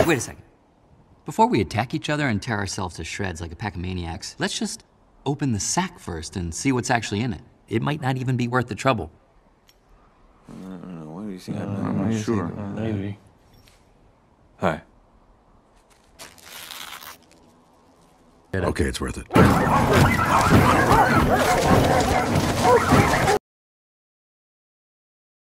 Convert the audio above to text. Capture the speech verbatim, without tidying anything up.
Wait a second. Before we attack each other and tear ourselves to shreds like a pack of maniacs, let's just open the sack first and see what's actually in it. It might not even be worth the trouble. I don't know. What do you think? Uh, I'm not sure. Uh, maybe. Hi. Okay, it's worth it.